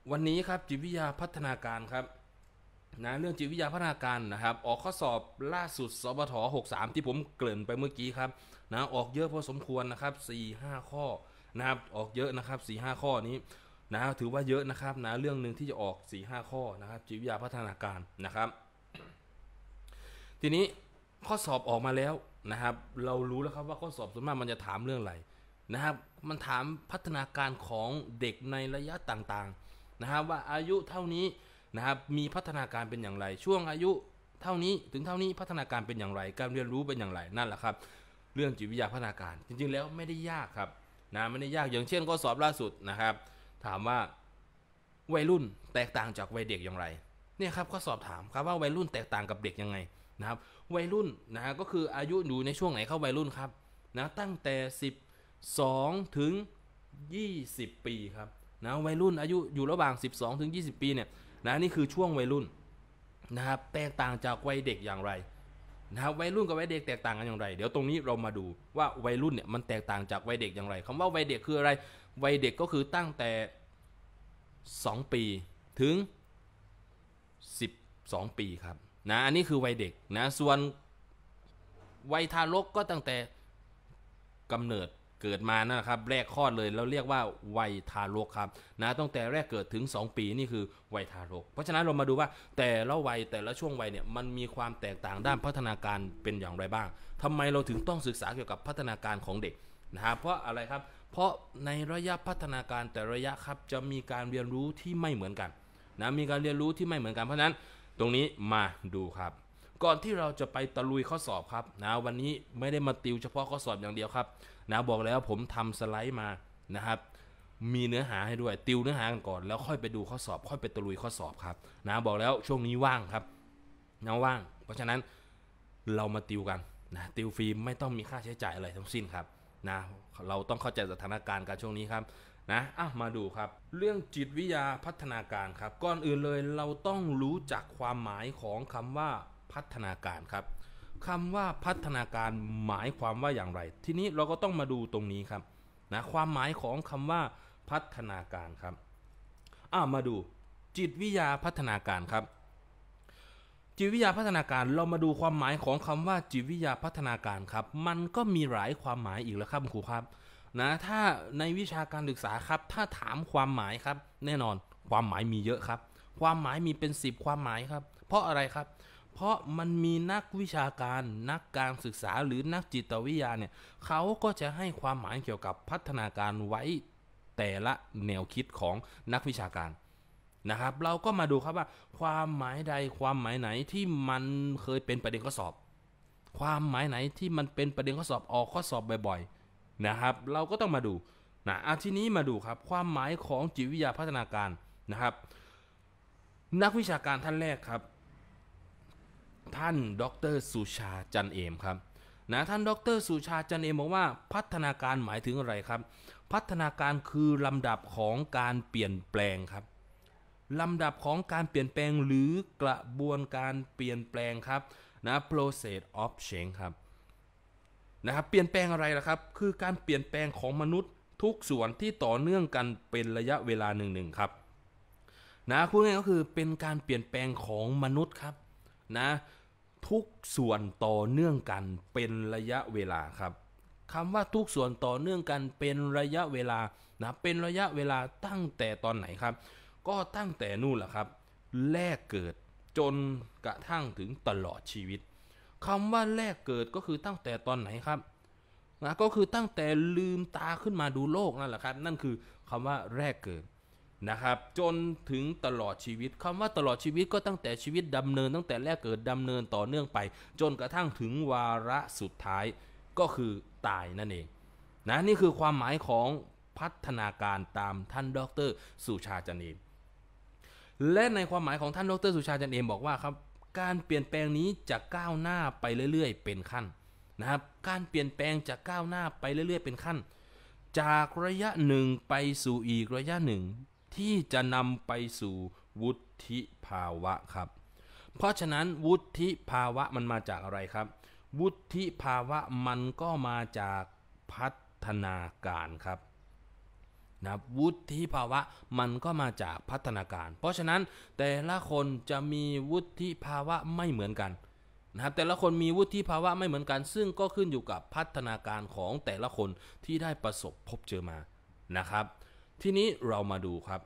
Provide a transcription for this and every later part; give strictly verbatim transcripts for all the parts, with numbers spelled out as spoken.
วันนี้ครับจิตวิทยาพัฒนาการครับนะเรื่องจิตวิทยาพัฒนาการนะครับออกข้อสอบล่าสุดสบทหกสิบสามที่ผมเกริ่นไปเมื่อกี้ครับนะออกเยอะพอสมควรนะครับสี่ห้าข้อนะครับออกเยอะนะครับสี่ห้าข้อนี้นะถือว่าเยอะนะครับนะเรื่องหนึ่งที่จะออกสี่ห้าข้อนะครับจิตวิทยาพัฒนาการนะครับทีนี้ข้อสอบออกมาแล้วนะครับเรารู้แล้วครับว่าข้อสอบส่วนมากมันจะถามเรื่องอะไรนะครับมันถามพัฒนาการของเด็กในระยะต่างๆนะครับว่าอายุเท่านี้นะครับมีพัฒนาการเป็นอย่างไรช่วงอายุเท่านี้ถึงเท่านี้พัฒนาการเป็นอย่างไรการเรียนรู้เป็นอย่างไรนั่นแหละครับเรื่องจิตวิทยาพัฒนาการจริงๆแล้วไม่ได้ยากครับนะไม่ได้ยากอย่างเช่นข้อสอบล่าสุดนะครับถามว่าวัยรุ่นแตกต่างจากวัยเด็กอย่างไรเนี่ยครับข้อสอบถามครับว่าวัยรุ่นแตกต่างกับเด็กยังไงนะครับวัยรุ่นนะฮะก็คืออายุอยู่ในช่วงไหนเข้าวัยรุ่นครับนะตั้งแต่สิบสองถึงยี่สิบปีครับนะวัยรุ่นอายุอยู่ระหว่างสิบสองถึงยี่สิบปีเนี่ยนะนี่คือช่วงวัยรุ่นนะครับแตกต่างจากวัยเด็กอย่างไรนะครับวัยรุ่นกับวัยเด็กแตกต่างกันอย่างไรเดี๋ยวตรงนี้เรามาดูว่าวัยรุ่นเนี่ยมันแตกต่างจากวัยเด็กอย่างไรคำว่าวัยเด็กคืออะไรวัยเด็กก็คือตั้งแต่สองปีถึงสิบสองปีครับนะอันนี้คือวัยเด็กนะส่วนวัยทารกก็ตั้งแต่กำเนิดเกิดมานะครับแรกคลอดเลยเราเรียกว่าวัยทารกครับนะตั้งแต่แรกเกิดถึงสองปีนี่คือวัยทารกเพราะฉะนั้นเรามาดูว่าแต่ละวัยแต่ละช่วงวัยเนี่ยมันมีความแตกต่างด้านพัฒนาการเป็นอย่างไรบ้างทำไมเราถึงต้องศึกษาเกี่ยวกับพัฒนาการของเด็กนะครับเพราะอะไรครับเพราะในระยะพัฒนาการแต่ระยะครับจะมีการเรียนรู้ที่ไม่เหมือนกันนะมีการเรียนรู้ที่ไม่เหมือนกันเพราะฉะนั้นตรงนี้มาดูครับก่อนที่เราจะไปตะลุยข้อสอบครับนะวันนี้ไม่ได้มาติวเฉพาะข้อสอบอย่างเดียวครับนะบอกแล้วผมทำสไลด์มานะครับมีเนื้อหาให้ด้วยติวเนื้อหากันก่อนแล้วค่อยไปดูข้อสอบค่อยไปตะลุยข้อสอบครับนะบอกแล้วช่วงนี้ว่างครับนะว่างเพราะฉะนั้นเรามาติวกันนะติวฟรีไม่ต้องมีค่าใช้จ่ายอะไรทั้งสิ้นครับนะเราต้องเข้าใจสถานการณ์การช่วงนี้ครับนะอ่ะมาดูครับเรื่องจิตวิทยาพัฒนาการครับก่อนอื่นเลยเราต้องรู้จักความหมายของคำว่าพัฒนาการครับคำว่าพัฒนาการหมายความว่าอย่างไรทีนี้เราก็ต้องมาดูตรงนี้ครับนะความหมายของคำว่าพัฒนาการครับอ่ามาดูจิตวิทยาพัฒนาการครับจิตวิทยาพัฒนาการเรามาดูความหมายของคำว่าจิตวิทยาพัฒนาการครับมันก็มีหลายความหมายอีกแล้วครับครูครับนะถ้าในวิชาการศึกษาครับถ้าถามความหมายครับแน่นอนความหมายมีเยอะครับความหมายมีเป็นสิบความหมายครับเพราะอะไรครับเพราะมันมีนักวิชาการนักการศึกษาหรือนักจิตวิทยาเนี่ยเขาก็จะให้ความหมายเกี่ยวกับพัฒนาการไว้แต่ละแนวคิดของนักวิชาการนะครับเราก็มาดูครับว่าความหมายใดความหมายไหนที่มันเคยเป็นประเด็นข้อสอบความหมายไหนที่มันเป็นประเด็นข้อสอบออกข้อสอบบ่อยๆนะครับเราก็ต้องมาดูนะอาทีนี้มาดูครับความหมายของจิตวิทยาพัฒนาการนะครับนักวิชาการท่านแรกครับท่านดรสุชาจันเอมครับนะท่านดรสุชาจันเอมบอกว่าพัฒนาการหมายถึงอะไรครับพัฒนาการคือลำดับของการเปลี่ยนแปลงครับลำดับของการเปลี่ยนแปลงหรือกระบวนการเปลี่ยนแปลงครับนะ process of change ครับนะครับเปลี่ยนแปลงอะไรล่ะครับคือการเปลี่ยนแปลงของมนุษย์ทุกส่วนที่ต่อเนื่องกันเป็นระยะเวลาหนึ่งๆครับนะพูดง่ายก็คือเป็นการเปลี่ยนแปลงของมนุษย์ครับนะทุกส่วนต่อเนื่องกันเป็นระยะเวลาครับคำว่าทุกส่วนต่อเนื่องกันเป็นระยะเวลานะเป็นระยะเวลาตั้งแต่ตอนไหนครับก็ตั้งแต่นู่นแหละครับแรกเกิดจนกระทั่งถึงตลอดชีวิตคำว่าแรกเกิดก็คือตั้งแต่ตอนไหนครับนะก็คือตั้งแต่ลืมตาขึ้นมาดูโลกนั่นแหละครับนั่นคือคำว่าแรกเกิดนะครับจนถึงตลอดชีวิตคำว่าตลอดชีวิตก็ตั้งแต่ชีวิตดำเนินตั้งแต่แรกเกิดดำเนินต่อเนื่องไปจนกระทั่งถึงวาระสุดท้ายก็คือตายนั่นเองนะนี่คือความหมายของพัฒนาการตามท่านดรสุชาจันเอมและในความหมายของท่านดรสุชาจันเอมบอกว่าครับการเปลี่ยนแปลงนี้จะก้าวหน้าไปเรื่อยๆเป็นขั้นนะครับการเปลี่ยนแปลงจะก้าวหน้าไปเรื่อยๆเป็นขั้นจากระยะหนึ่งไปสู่อีกระยะหนึ่งที่จะนำไปสู่วุฒิภาวะครับเพราะฉะนั้นวุฒิภาวะมันมาจากอะไรครับวุฒิภาวะมันก็มาจากพัฒนาการครับนะวุฒิภาวะมันก็มาจากพัฒนาการเพราะฉะนั้นแต่ละคนจะมีวุฒิภาวะไม่เหมือนกันนะครับแต่ละคนมีวุฒิภาวะไม่เหมือนกันซึ่งก็ขึ้นอยู่กับพัฒนาการของแต่ละคนที่ได้ประสบพบเจอมานะครับทีนี้เรามาดูครับ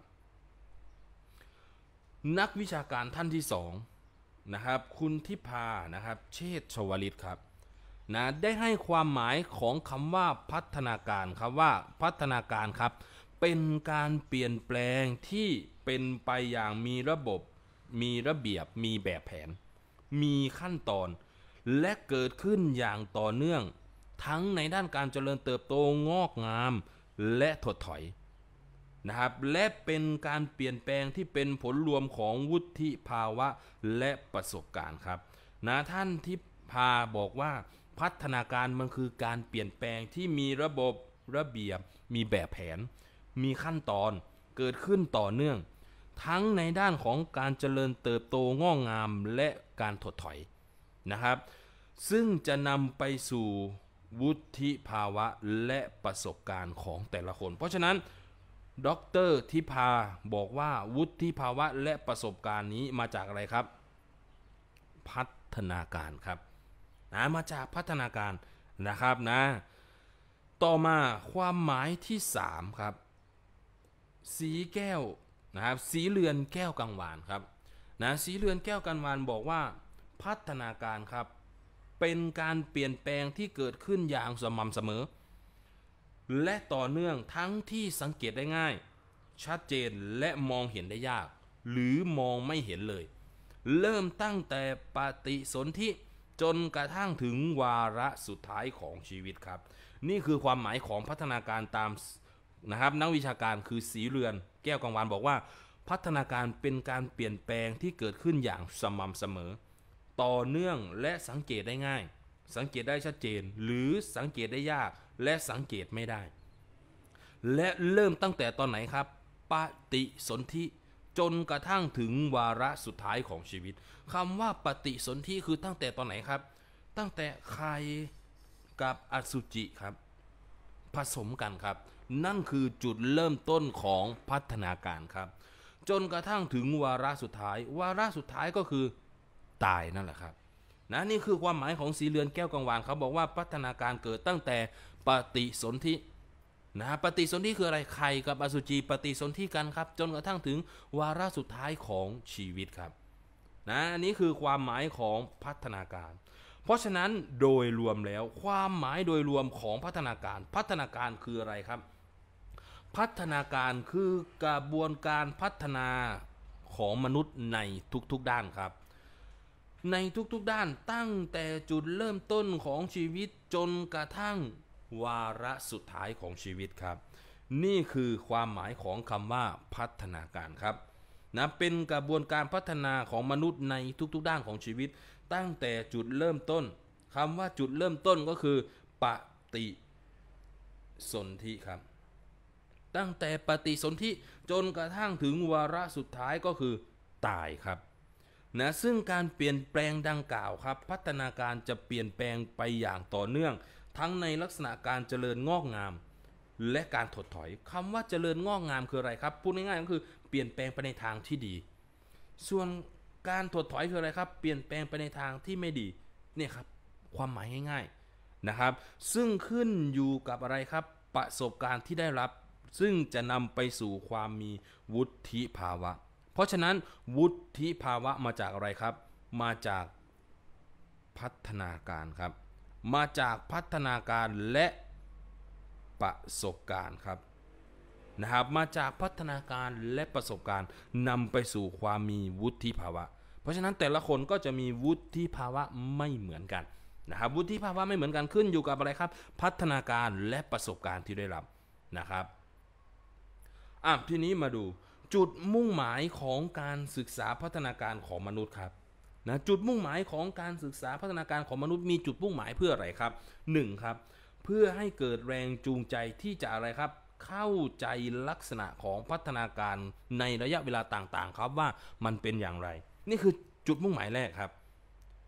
นักวิชาการท่านที่สองนะครับคุณทิพานะครับเชษฐชวลิตครับนะได้ให้ความหมายของคำว่าพัฒนาการครับว่าพัฒนาการครับเป็นการเปลี่ยนแปลงที่เป็นไปอย่างมีระบบมีระเบียบมีแบบแผนมีขั้นตอนและเกิดขึ้นอย่างต่อเนื่องทั้งในด้านการเจริญเติบโตงอกงามและถดถอยนะครับและเป็นการเปลี่ยนแปลงที่เป็นผลรวมของวุฒิภาวะและประสบการณ์ครับนะท่านทิพาบอกว่าพัฒนาการมันคือการเปลี่ยนแปลงที่มีระบบระเบียบมีแบบแผนมีขั้นตอนเกิดขึ้นต่อเนื่องทั้งในด้านของการเจริญเติบโตงอกงามและการถดถอยนะครับซึ่งจะนำไปสู่วุฒิภาวะและประสบการณ์ของแต่ละคนเพราะฉะนั้นดร.ทิพาบอกว่าวุฒิภาวะและประสบการณ์นี้มาจากอะไรครับพัฒนาการครับนะมาจากพัฒนาการนะครับนะต่อมาความหมายที่สามครับสีแก้วนะครับสีเรือนแก้วกังวานครับนะสีเรือนแก้วกังวานบอกว่าพัฒนาการครับเป็นการเปลี่ยนแปลงที่เกิดขึ้นอย่างสม่ำเสมอและต่อเนื่องทั้งที่สังเกตได้ง่ายชัดเจนและมองเห็นได้ยากหรือมองไม่เห็นเลยเริ่มตั้งแต่ปฏิสนธิจนกระทั่งถึงวาระสุดท้ายของชีวิตครับนี่คือความหมายของพัฒนาการตามนะครับนักวิชาการคือสีเรือนแก้วกังวานบอกว่าพัฒนาการเป็นการเปลี่ยนแปลงที่เกิดขึ้นอย่างสม่ำเสมอต่อเนื่องและสังเกตได้ง่ายสังเกตได้ชัดเจนหรือสังเกตได้ยากและสังเกตไม่ได้และเริ่มตั้งแต่ตอนไหนครับปฏิสนธิจนกระทั่งถึงวาระสุดท้ายของชีวิตคำว่าปฏิสนธิคือตั้งแต่ตอนไหนครับตั้งแต่ไข่กับอสุจิครับผสมกันครับนั่นคือจุดเริ่มต้นของพัฒนาการครับจนกระทั่งถึงวาระสุดท้ายวาระสุดท้ายก็คือตายนั่นแหละครับนะนี่คือความหมายของสีเรือนแก้วกังวานเขาบอกว่าพัฒนาการเกิดตั้งแต่ปฏิสนธินะปฏิสนธิคืออะไรไข่กับอสุจิปฏิสนธิกันครับจนกระทั่งถึงวาระสุดท้ายของชีวิตครับนะอันนี้คือความหมายของพัฒนาการเพราะฉะนั้นโดยรวมแล้วความหมายโดยรวมของพัฒนาการพัฒนาการคืออะไรครับพัฒนาการคือกระบวนการพัฒนาของมนุษย์ในทุกๆด้านครับในทุกๆด้านตั้งแต่จุดเริ่มต้นของชีวิตจนกระทั่งวาระสุดท้ายของชีวิตครับนี่คือความหมายของคำว่าพัฒนาการครับนะเป็นกระบวนการพัฒนาของมนุษย์ในทุกๆด้านของชีวิตตั้งแต่จุดเริ่มต้นคำว่าจุดเริ่มต้นก็คือปฏิสนธิครับตั้งแต่ปฏิสนธิจนกระทั่งถึงวาระสุดท้ายก็คือตายครับนะซึ่งการเปลี่ยนแปลงดังกล่าวครับพัฒนาการจะเปลี่ยนแปลงไปอย่างต่อเนื่องทั้งในลักษณะการเจริญงอกงามและการถดถอยคำว่าเจริญงอกงามคืออะไรครับพูดง่ายๆก็คือเปลี่ยนแปลงไปในทางที่ดีส่วนการถดถอยคืออะไรครับเปลี่ยนแปลงไปในทางที่ไม่ดีเนี่ยครับความหมายง่ายๆนะครับซึ่งขึ้นอยู่กับอะไรครับประสบการณ์ที่ได้รับซึ่งจะนำไปสู่ความมีวุฒิภาวะเพราะฉะนั้นวุฒิภาวะมาจากอะไรครับมาจากพัฒนาการครับมาจากพัฒนาการและประสบการณ์ครับนะครับมาจากพัฒนาการและประสบการณ์นำไปสู่ความมีวุฒิภาวะเพราะฉะนั้นแต่ละคนก็จะมีวุฒิภาวะไม่เหมือนกันนะครับวุฒิภาวะไม่เหมือนกันขึ้นอยู่กับอะไรครับพัฒนาการและประสบการณ์ที่ได้รับนะครับอ่ะทีนี้มาดูจุดมุ่งหมายของการศึกษาพัฒนาการของมนุษย์ครับนะจุดมุ่งหมายของการศึกษาพัฒนาการของมนุษย์มีจุดมุ่งหมายเพื่ออะไรครับหนึ่งครับเพื่อให้เกิดแรงจูงใจที่จะอะไรครับเข้าใจลักษณะของพัฒนาการในระยะเวลาต่างๆครับว่ามันเป็นอย่างไรนี่คือจุดมุ่งหมายแรกครับ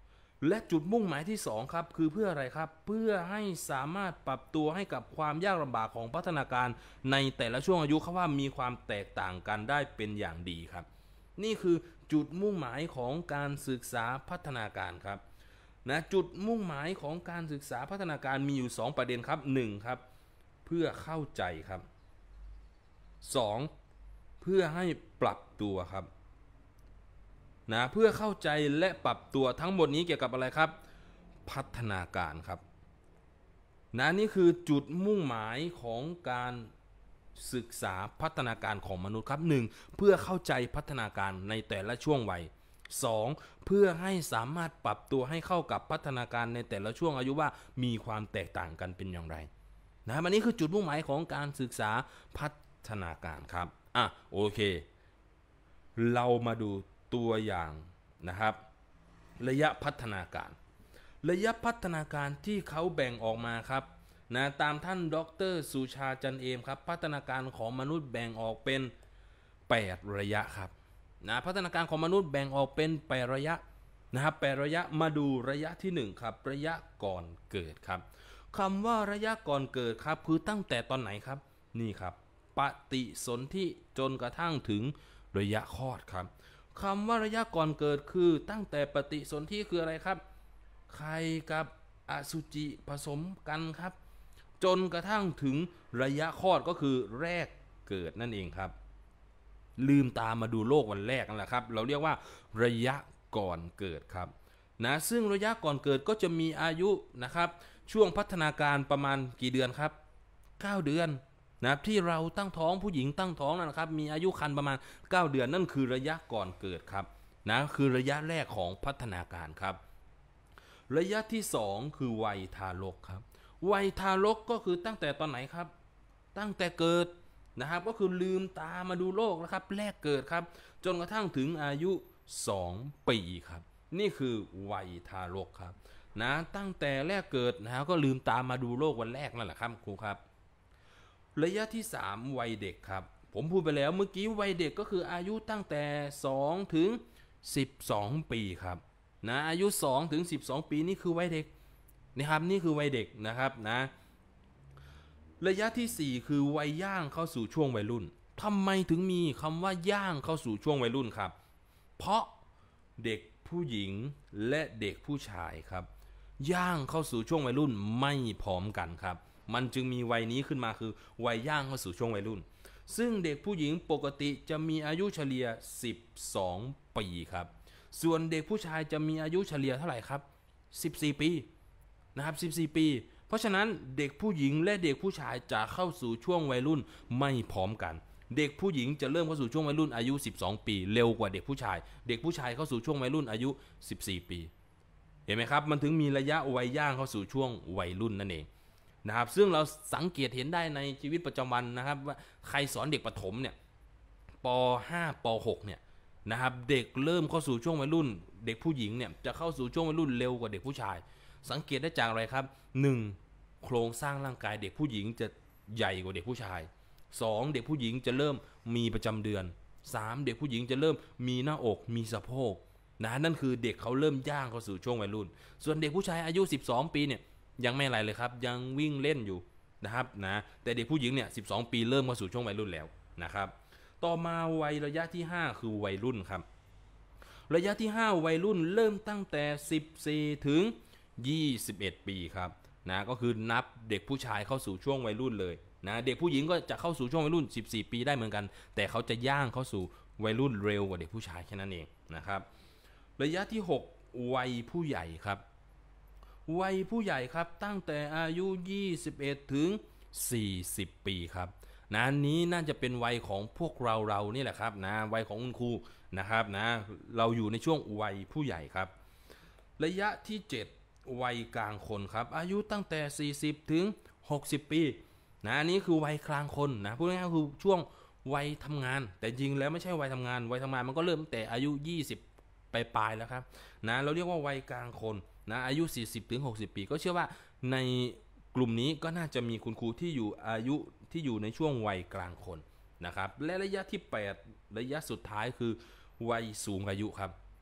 และจุดมุ่งหมายที่สองครับคือเพื่ออะไรครับเพื่อให้สามารถปรับตัวให้กับความยากลำบากของพัฒนาการในแต่ละช่วงอายุเขาว่ามีความแตกต่างกันได้เป็นอย่างดีครับนี่คือจุดมุ่งหมายของการศึกษาพัฒนาการครับนะจุดมุ่งหมายของการศึกษาพัฒนาการมีอยู่สองประเด็นครับหนึ่งครับเพื่อเข้าใจครับสองเพื่อให้ปรับตัวครับนะเพื่อเข้าใจและปรับตัวทั้งหมดนี้เกี่ยวกับอะไรครับพัฒนาการครับนะนี่คือจุดมุ่งหมายของการศึกษาพัฒนาการของมนุษย์ครับหนึ่งเพื่อเข้าใจพัฒนาการในแต่ละช่วงวัยสองเพื่อให้สามารถปรับตัวให้เข้ากับพัฒนาการในแต่ละช่วงอายุว่ามีความแตกต่างกันเป็นอย่างไรนะอันนี้คือจุดมุ่งหมายของการศึกษาพัฒนาการครับอ่ะโอเคเรามาดูตัวอย่างนะครับระยะพัฒนาการระยะพัฒนาการที่เขาแบ่งออกมาครับนะตามท่านดร.สุชาจันเอมครับพัฒนาการของมนุษย์แบ่งออกเป็นแปดระยะครับนะพัฒนาการของมนุษย์แบ่งออกเป็นแปดระยะนะครับแปดระยะมาดูระยะที่หนึ่งครับระยะก่อนเกิดครับคำว่าระยะก่อนเกิดครับคือตั้งแต่ตอนไหนครับนี่ครับปฏิสนธิจนกระทั่งถึงระยะคลอดครับคำว่าระยะก่อนเกิดคือตั้งแต่ปฏิสนธิคืออะไรครับไข่กับอสุจิผสมกันครับจนกระทั่งถึงระยะคลอดก็คือแรกเกิดนั่นเองครับลืมตามาดูโลกวันแรกนั่นแหละครับเราเรียกว่าระยะก่อนเกิดครับนะซึ่งระยะก่อนเกิดก็จะมีอายุนะครับช่วงพัฒนาการประมาณกี่เดือนครับเก้าเดือนนะที่เราตั้งท้องผู้หญิงตั้งท้องนะครับมีอายุครรภ์ประมาณเก้าเดือนนั่นคือระยะก่อนเกิดครับนะคือระยะแรกของพัฒนาการครับระยะที่สองคือวัยทารกครับวัยทารกก็คือตั้งแต่ตอนไหนครับตั้งแต่เกิดนะครับก็คือลืมตามาดูโลกนะครับแรกเกิดครับจนกระทั่งถึงอายุสองปีครับนี่คือวัยทารกครับนะตั้งแต่แรกเกิดนะก็ลืมตามาดูโลกวันแรกนั่นแหละครับครูครับระยะที่สามวัยเด็กครับผมพูดไปแล้วเมื่อกี้วัยเด็กก็คืออายุตั้งแต่สองถึงสิบสองปีครับนะอายุสองถึงสิบสองปีนี่คือวัยเด็กนะครับนี่คือวัยเด็กนะครับนะระยะที่สี่คือวัยย่างเข้าสู่ช่วงวัยรุ่นทำไมถึงมีคำว่าย่างเข้าสู่ช่วงวัยรุ่นครับเพราะเด็กผู้หญิงและเด็กผู้ชายครับย่างเข้าสู่ช่วงวัยรุ่นไม่พร้อมกันครับมันจึงมีวัยนี้ขึ้นมาคือวัยย่างเข้าสู่ช่วงวัยรุ่นซึ่งเด็กผู้หญิงปกติจะมีอายุเฉลี่ยสิบสองปีครับส่วนเด็กผู้ชายจะมีอายุเฉลี่ยเท่าไหร่ครับสิบสี่ปีนะครับสิบสี่ปีเพราะฉะนั้นเด็กผู้หญิงและเด็กผู้ชายจะเข้าสู่ช่วงวัยรุ่นไม่พร้อมกันเด็กผู้หญิงจะเริ่มเข้าสู่ช่วงวัยรุ่นอายุสิบสองปีเร็วกว่าเด็กผู้ชายเด็กผู้ชายเข้าสู่ช่วงวัยรุ่นอายุสิบสี่ปีเห็นไหมครับมันถึงมีระยะวัยย่างเข้าสู่ช่วงวัยรุ่นนั่นเองนะครับซึ่งเราสังเกตเห็นได้ในชีวิตประจำวันนะครับว่าใครสอนเด็กประถมเนี่ยป ห้า ป หกเนี่ยนะครับเด็กเริ่มเข้าสู่ช่วงวัยรุ่นเด็กผู้หญิงเนี่ยจะเข้าสู่ช่วงวัยรุ่นเร็วกว่าเด็กผู้ชายสังเกตได้จากอะไรครับหนึ่งโครงสร้างร่างกายเด็กผู้หญิงจะใหญ่กว่าเด็กผู้ชายสองเด็กผู้หญิงจะเริ่มมีประจำเดือนสามเด็กผู้หญิงจะเริ่มมีหน้าอกมีสะโพกนะนั่นคือเด็กเขาเริ่มย่างเข้าสู่ช่วงวัยรุ่นส่วนเด็กผู้ชายอายุสิบสองปีเนี่ยยังไม่อะไรเลยครับยังวิ่งเล่นอยู่นะครับนะแต่เด็กผู้หญิงเนี่ยสิบสองปีเริ่มเข้าสู่ช่วงวัยรุ่นแล้วนะครับต่อมาวัยระยะที่ห้าคือวัยรุ่นครับระยะที่ห้าวัยรุ่นเริ่มตั้งแต่สิบสี่ถึงยี่สิบเอ็ดปีครับนะก็คือนับเด็กผู้ชายเข้าสู่ช่วงวัยรุ่นเลยนะเด็กผู้หญิงก็จะเข้าสู่ช่วงวัยรุ่นสิบสี่ปีได้เหมือนกันแต่เขาจะย่างเข้าสู่วัยรุ่นเร็วกว่าเด็กผู้ชายแค่นั้นเองนะครับระยะที่หกวัยผู้ใหญ่ครับวัยผู้ใหญ่ครับตั้งแต่อายุยี่สิบเอ็ดถึงสี่สิบปีครับนะนี้น่าจะเป็นวัยของพวกเราเรานี่แหละครับนะวัยของคุณครูนะครับนะเราอยู่ในช่วงวัยผู้ใหญ่ครับระยะที่เจ็ดวัยกลางคนครับอายุตั้งแต่สี่สิบถึงหกสิบปีนะอันนี้คือวัยกลางคนนะพูดง่ายๆคือช่วงวัยทำงานแต่จริงแล้วไม่ใช่วัยทำงานวัยทำงานมันก็เริ่มตั้งแต่อายุยี่สิบปลายๆแล้วครับนะเราเรียกว่าวัยกลางคนนะอายุสี่สิบถึงหกสิบปีก็เชื่อว่าในกลุ่มนี้ก็น่าจะมีคุณครูที่อยู่อายุที่อยู่ในช่วงวัยกลางคนนะครับและระยะที่แปดระยะสุดท้ายคือวัยสูงอายุครับ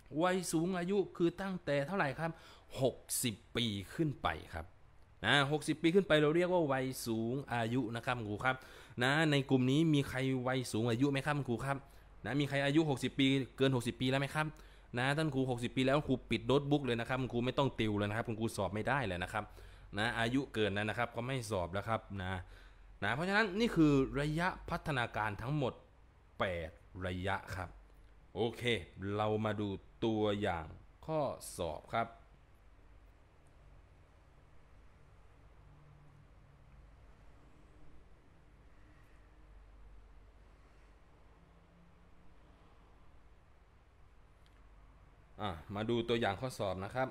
วัยสูงอายุคือตั้งแต่เท่าไหร่ครับหกสิบปีขึ้นไปครับนะหกสิบปีขึ้นไปเราเรียกว่าวัยสูงอายุนะครับครูครับนะในกลุ่มนี้มีใครวัยสูงอายุไหมครับครูครับนะมีใครอายุหกสิบปีเกินหกสิบปีแล้วไหมครับนะท่านครูหกสิบปีแล้วครูปิดโน้ตบุ๊กเลยนะครับครูไม่ต้องติวเลยนะครับครูสอบไม่ได้เลยนะครับนะอายุเกินแล้วนะครับก็ไม่สอบแล้วครับนะนะเพราะฉะนั้นนี่คือระยะพัฒนาการทั้งหมดแปดระยะครับโอเคเรามาดูตัวอย่างข้อสอบครับอ่ะมาดูตัวอย่างข้อสอบนะครับ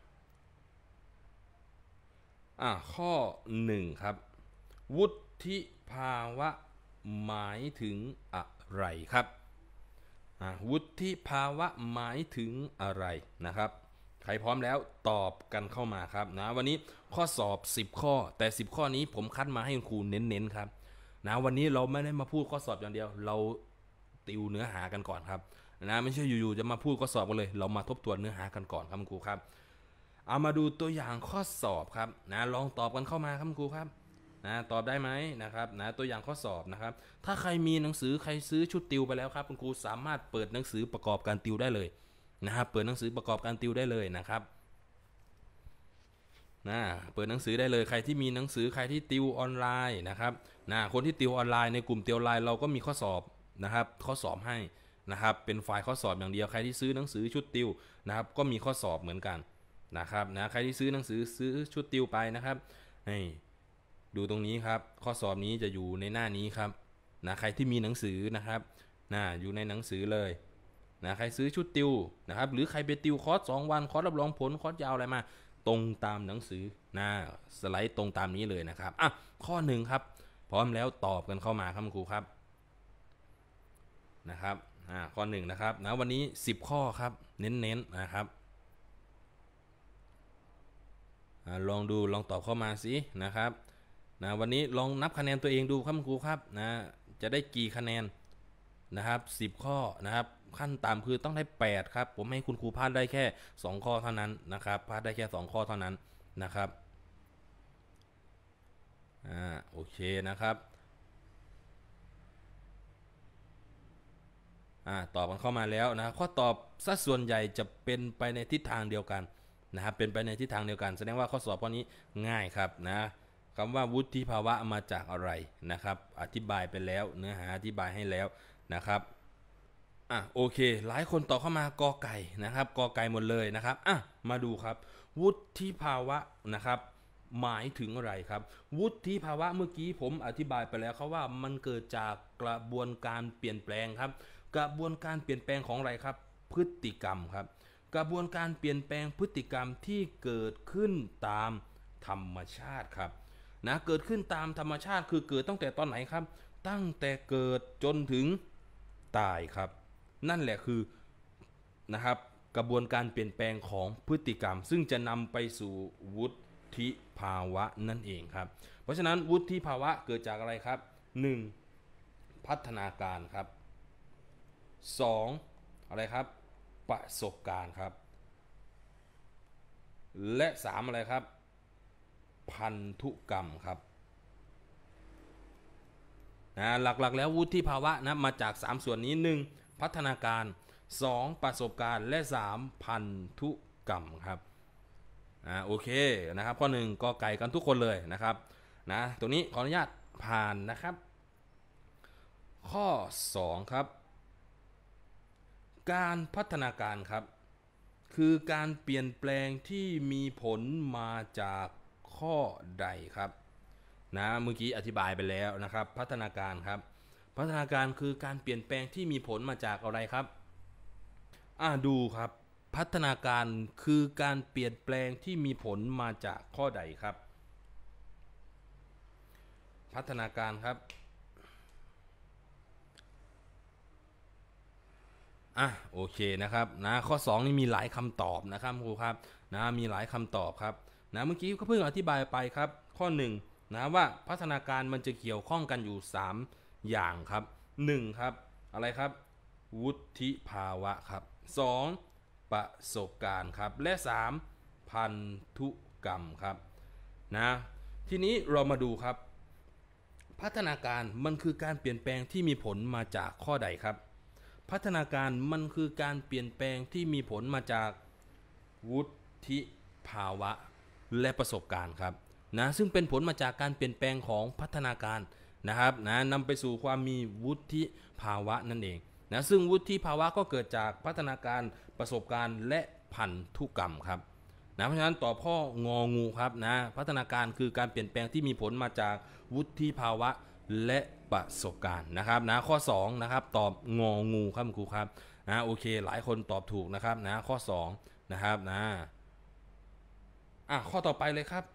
อ่ะข้อหนึ่งครับวุฒิภาวะหมายถึงอะไรครับอ่ะวุฒิภาวะหมายถึงอะไรนะครับใครพร้อมแล้วตอบกันเข้ามาครับนะวันนี้ข้อสอบสิบข้อแต่สิบข้อนี้ผมคัดมาให้คุณครูเน้นๆครับนะวันนี้เราไม่ได้มาพูดข้อสอบอย่างเดียวเราติวเนื้อหากันก่อนครับนะไม่ใช่อยู่ๆจะมาพูดข้อสอบกันเลยเรามาทบทวนเนื้อหากันก่อนครับคุณครูครับเอามาดูตัวอย่างข้อสอบครับนะลองตอบกันเข้ามาครับคุณครูครับนะตอบได้ไหมนะครับนะตัวอย่างข้อสอบนะครับถ้าใครมีหนังสือใครซื้อชุดติวไปแล้วครับคุณครูสามารถเปิดหนังสือประกอบการติวได้เลยนะครับเปิดหนังสือประกอบการติวได้เลยนะครับนะเปิดหนังสือได้เลยใครที่มีหนังสือใครที่ติวออนไลน์นะครับนะคนที่ติวออนไลน์ในกลุ่มติวออนไลน์เราก็มีข้อสอบนะครับข้อสอบให้นะครับเป็นไฟล์ข้อสอบอย่างเดียวใครที่ซื้อหนังสือชุดติวนะครับก็มีข้อสอบเหมือนกันนะครับนะใครที่ซื้อหนังสือซื้อชุดติวไปนะครับให้ดูตรงนี้ครับข้อสอบนี้จะอยู่ในหน้านี้ครับนะใครที่มีหนังสือนะครับนะอยู่ในหนังสือเลยนะใครซื้อชุดติวนะครับหรือใครไปติวคอร์สสองวันคอร์สรับรองผลคอร์สยาวอะไรมาตรงตามหนังสือนะสไลด์ตรงตามนี้เลยนะครับอ่ะข้อหนึ่งครับพร้อมแล้วตอบกันเข้ามาครับครูครับนะครับอ่าข้อหนึ่งนะครับนะวันนี้สิบข้อครับเน้นๆนะครับลองดูลองตอบเข้ามาสินะครับนะวันนี้ลองนับคะแนนตัวเองดูครับครูครับนะจะได้กี่คะแนนนะครับสิบข้อนะครับขั้นต่ำคือต้องได้แปดครับผมให้คุณครูพลาดได้แค่สองข้อเท่านั้นนะครับพลาดได้แค่สองข้อเท่านั้นนะครับอ่าโอเคนะครับอ่าตอบกันเข้ามาแล้วนะข้อตอบสัดส่วนใหญ่จะเป็นไปในทิศทางเดียวกันนะครับเป็นไปในทิศทางเดียวกันแสดงว่าข้อสอบข้อนี้ง่ายครับนะคำว่าวุฒิภาวะมาจากอะไรนะครับอธิบายไปแล้วเนื้อหาอธิบายให้แล้วนะครับอ่ะโอเคหลายคนตอบเข้ามากอไก่นะครับกอไก่หมดเลยนะครับอ่ะมาดูครับวุฒิภาวะนะครับหมายถึงอะไรครับวุฒิภาวะเมื่อกี้ผมอธิบายไปแล้วครับว่ามันเกิดจากกระบวนการเปลี่ยนแปลงครับกระบวนการเปลี่ยนแปลงของอะไรครับพฤติกรรมครับกระบวนการเปลี่ยนแปลงพฤติกรรมที่เกิดขึ้นตามธรรมชาติครับนะเกิดขึ้นตามธรรมชาติคือเกิดตั้งแต่ตอนไหนครับตั้งแต่เกิดจนถึงตายครับนั่นแหละคือนะครับกระบวนการเปลี่ยนแปลงของพฤติกรรมซึ่งจะนำไปสู่วุฒิภาวะนั่นเองครับเพราะฉะนั้นวุฒิภาวะเกิดจากอะไรครับหนึ่งพัฒนาการครับสองอะไรครับประสบการณ์ครับและสามอะไรครับพันธุกรรมครับนะหลักๆแล้ววุฒิภาวะนะมาจากสามส่วนนี้หนึ่งพัฒนาการสองประสบการณ์และสามพันธุกรรมครับอ่าโอเคนะครับข้อหนึ่งก็ไก่กันทุกคนเลยนะครับนะตรงนี้ขออนุญาตผ่านนะครับข้อสองครับการพัฒนาการครับคือการเปลี่ยนแปลงที่มีผลมาจากข้อใดครับนะเมื่อกี้อธิบายไปแล้วนะครับพัฒนาการครับพัฒนาการคือการเปลี่ยนแปลงที่มีผลมาจากอะไรครับอ่าดูครับพัฒนาการคือการเปลี่ยนแปลงที่มีผลมาจากข้อใดครับพัฒนาการครับอ่ะโอเคนะครับนะข้อสองนี่มีหลายคำตอบนะครับครูครับนะมีหลายคำตอบครับนะเมื่อกี้ก็เพิ่งอธิบายไปครับข้อหนึ่งนะว่าพัฒนาการมันจะเกี่ยวข้องกันอยู่สามอย่างครับหนึ่งครับอะไรครับวุฒิภาวะครับสองประสบการณ์ครับและสามพันธุกรรมครับนะทีนี้เรามาดูครับพัฒนาการมันคือการเปลี่ยนแปลงที่มีผลมาจากข้อใดครับพัฒนาการมันคือการเปลี่ยนแปลงที่มีผลมาจากวุฒิภาวะและประสบการณ์ครับนะซึ่งเป็นผลมาจากการเปลี่ยนแปลงของพัฒนาการนะครับนะนำไปสู่ความมีวุฒิภาวะนั่นเองนะซึ่งวุฒิภาวะก็เกิดจากพัฒนาการประสบการณ์และพันธุกรรมครับนะเพราะฉะนั้นต่อพ่ององูครับนะพัฒนาการคือการเปลี่ยนแปลงที่มีผลมาจากวุฒิภาวะและประสบการณ์นะครับนะข้อสองนะครับตอบงองูครับครูครับนะโอเคหลายคนตอบถูกนะครับนะข้อสองนะครับนะอ่ะข้อต่อไปเลยครับ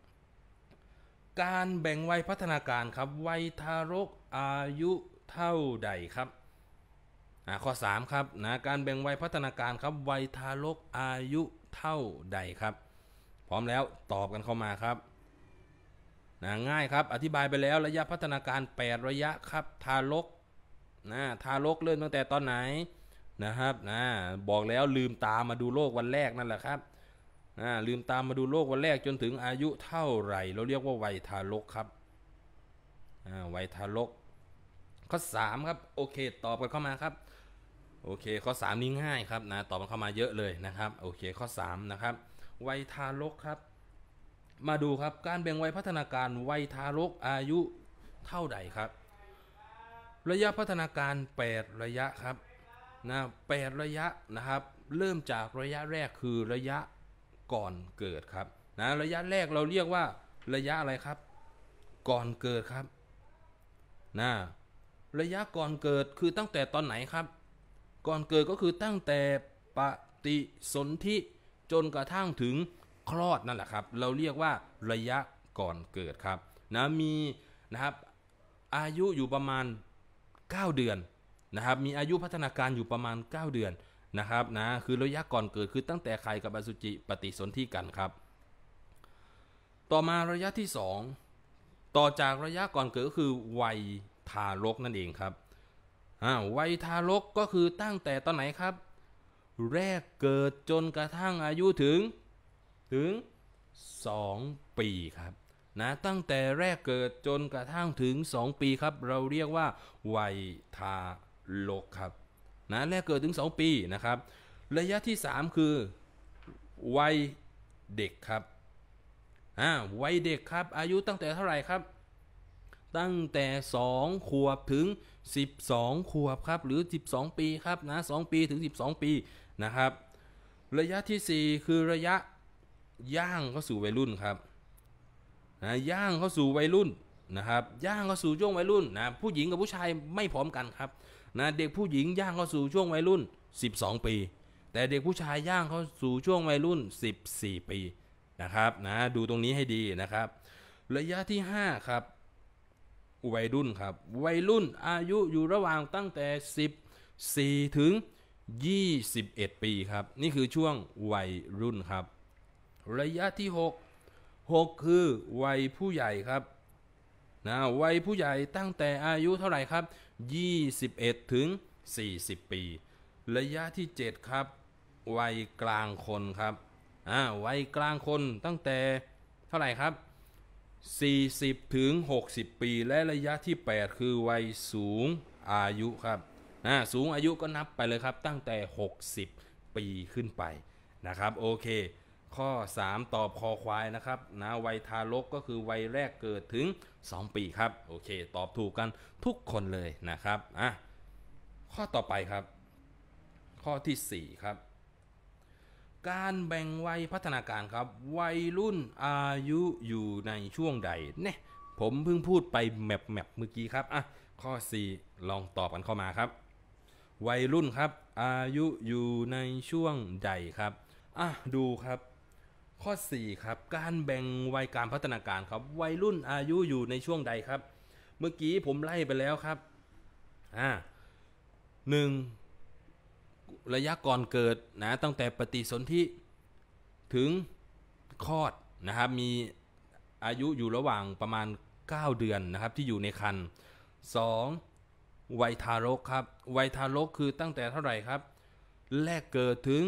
การแบ่งวัยพัฒนาการครับวัยทารกอายุเท่าใดครับอ่ะข้อสามครับนะการแบ่งวัยพัฒนาการครับวัยทารกอายุเท่าใดครับพร้อมแล้วตอบกันเข้ามาครับนะง่ายครับอธิบายไปแล้วระยะพัฒนาการแปดระยะครับทารกนะทารกเริ่มตั้งแต่ตอนไหนนะครับนะบอกแล้วลืมตามาดูโลกวันแรกนั่นแหละครับนะลืมตามมาดูโลกวันแรกจนถึงอายุเท่าไหร่เราเรียกว่าวัยทารกครับวัยทารกข้อสามครับโอเคตอบกันเข้ามาครับโอเคข้อสามนี้ง่ายครับนะตอบกันเข้ามาเยอะเลยนะครับโอเคข้อสามนะครับวัยทารกครับมาดูครับการแบ่งวัยพัฒนาการวัยทารกอายุเท่าใดครับระยะพัฒนาการแปดระยะครับนะแปดระยะนะครับเริ่มจากระยะแรกคือระยะก่อนเกิดครับนะระยะแรกเราเรียกว่าระยะอะไรครับก่อนเกิดครับนะระยะก่อนเกิดคือตั้งแต่ตอนไหนครับก่อนเกิดก็คือตั้งแต่ปฏิสนธิจนกระทั่งถึงคลอดนั่นแหละครับเราเรียกว่าระยะก่อนเกิดครับนะมีนะครับอายุอยู่ประมาณเก้าเดือนนะครับมีอายุพัฒนาการอยู่ประมาณเก้าเดือนนะครับนะคือระยะก่อนเกิดคือตั้งแต่ไข่กับอสุจิปฏิสนธิกันครับต่อมาระยะที่สองต่อจากระยะก่อนเกิดก็คือวัยทารกนั่นเองครับวัยทารกก็คือตั้งแต่ตอนไหนครับแรกเกิดจนกระทั่งอายุถึงถึงสองปีครับนะตั้งแต่แรกเกิดจนกระทั่งถึงสองปีครับเราเรียกว่าวัยทารกครับนะแรกเกิดถึงสองปีนะครับระยะที่สามคือวัยเด็กครับอ่าวัยเด็กครับอายุตั้งแต่เท่าไหร่ครับตั้งแต่สองขวบถึงสิบสองขวบครับหรือสิบสองปีครับนะสองปีถึงสิบสองปีนะครับระยะที่สี่คือระยะย่างเข้าสู่วัยรุ่นครับนะย่างเข้าสู่วัยรุ่นนะครับย่างเข้าสู่ช่วงวัยรุ่นนะผู้หญิงกับผู้ชายไม่พร้อมกันครับนะเด็กผู้หญิงย่างเข้าสู่ช่วงวัยรุ่นสิบสองปีแต่เด็กผู้ชายย่างเข้าสู่ช่วงวัยรุ่นสิบสี่ปีนะครับนะดูตรงนี้ให้ดีนะครับระยะที่ห้าครับวัยรุ่นครับวัยรุ่นอายุอยู่ระหว่างตั้งแต่สิบสี่ถึงยี่สิบเอ็ดปีครับนี่คือช่วงวัยรุ่นครับระยะที่หก หกคือวัยผู้ใหญ่ครับนะวัยผู้ใหญ่ตั้งแต่อายุเท่าไหร่ครับยี่สิบเอ็ดถึงสี่สิบปีระยะที่เจ็ดครับวัยกลางคนครับอ่าวัยกลางคนตั้งแต่เท่าไหร่ครับสี่สิบถึงหกสิบปีและระยะที่แปดคือวัยสูงอายุครับอ่าสูงอายุก็นับไปเลยครับตั้งแต่หกสิบปีขึ้นไปนะครับโอเคข้อสามตอบคอควายนะครับนะวัยทารกก็คือวัยแรกเกิดถึงสองปีครับโอเคตอบถูกกันทุกคนเลยนะครับอ่ะข้อต่อไปครับข้อที่สี่ครับการแบ่งวัยพัฒนาการครับวัยรุ่นอายุอยู่ในช่วงใดเนี่ยผมเพิ่งพูดไปแมปแมปเมื่อกี้ครับอ่ะข้อสี่ลองตอบกันเข้ามาครับวัยรุ่นครับอายุอยู่ในช่วงใดครับอ่ะดูครับข้อสี่ครับการแบ่งวัยการพัฒนาการครับวัยรุ่นอายุอยู่ในช่วงใดครับเมื่อกี้ผมไล่ไปแล้วครับอ่าหนึ่งระยะก่อนเกิดนะตั้งแต่ปฏิสนธิถึงคลอดนะครับมีอายุอยู่ระหว่างประมาณเก้าเดือนนะครับที่อยู่ในครรภ์สองวัยทารกครับวัยทารกคือตั้งแต่เท่าไหร่ครับแรกเกิดถึง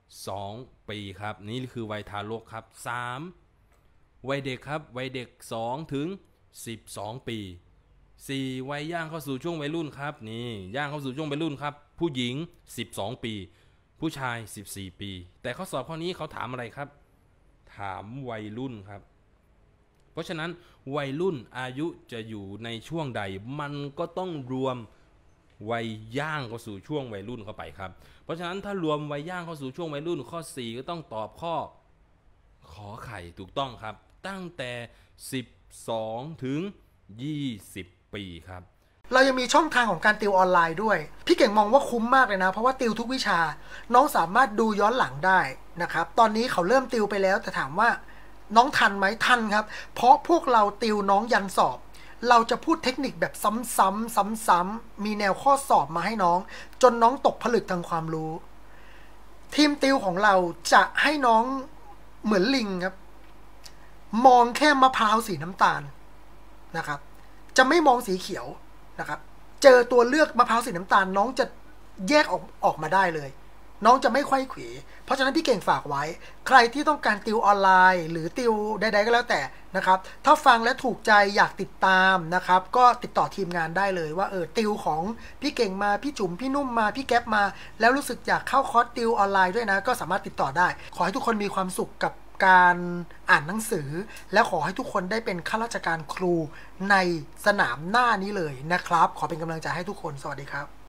สองปีครับนี่คือวัยทารกครับสามวัยเด็กครับวัยเด็กสองถึงสิบสองปีสี่วัยย่างเข้าสู่ช่วงวัยรุ่นครับนี่ย่างเข้าสู่ช่วงวัยรุ่นครับผู้หญิงสิบสองปีผู้ชายสิบสี่ปีแต่ข้อสอบข้อนี้เขาถามอะไรครับถามวัยรุ่นครับเพราะฉะนั้นวัยรุ่นอายุจะอยู่ในช่วงใดมันก็ต้องรวมวัยย่างเข้าสู่ช่วงวัยรุ่นเข้าไปครับเพราะฉะนั้นถ้ารวมวัยย่างเข้าสู่ช่วงวัยรุ่นข้อสี่ก็ต้องตอบข้อขอไข่ถูกต้องครับตั้งแต่สิบสองถึงยี่สิบปีครับเรายังมีช่องทางของการติวออนไลน์ด้วยพี่เก่งมองว่าคุ้มมากเลยนะเพราะว่าติวทุกวิชาน้องสามารถดูย้อนหลังได้นะครับตอนนี้เขาเริ่มติวไปแล้วแต่ถามว่าน้องทันไหมทันครับเพราะพวกเราติวน้องยันสอบเราจะพูดเทคนิคแบบซ้ำๆซ้ำๆมีแนวข้อสอบมาให้น้องจนน้องตกผลึกทางความรู้ทีมติวของเราจะให้น้องเหมือนลิงครับมองแค่มะพร้าวสีน้ำตาลนะครับจะไม่มองสีเขียวนะครับเจอตัวเลือกมะพร้าวสีน้ำตาลน้องจะแยกออกออกมาได้เลยน้องจะไม่ไขว้เขวเพราะฉะนั้นพี่เก่งฝากไว้ใครที่ต้องการติวออนไลน์หรือติวใดๆก็แล้วแต่นะครับถ้าฟังและถูกใจอยากติดตามนะครับก็ติดต่อทีมงานได้เลยว่าเออติวของพี่เก่งมาพี่จุ๋มพี่นุ่มมาพี่แก๊ปมาแล้วรู้สึกอยากเข้าคอร์สติวออนไลน์ด้วยนะก็สามารถติดต่อได้ขอให้ทุกคนมีความสุขกับการอ่านหนังสือและขอให้ทุกคนได้เป็นข้าราชการครูในสนามหน้านี้เลยนะครับขอเป็นกำลังใจให้ทุกคนสวัสดีครับ